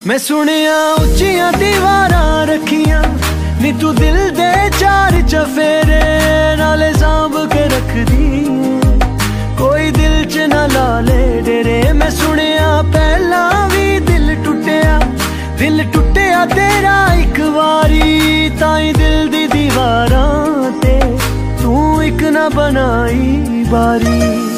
मैं सुनिया उच्चियां दीवारां रखियां नी तू दिल दे चार चफेरे नाले सांभ के रख दी कोई दिल च ना ला ले डेरे। मैं सुनिया पहला भी दिल टुटिया तेरा एक वारी ताई दिल दी दीवारां ते तू एक ना बनाई बारी।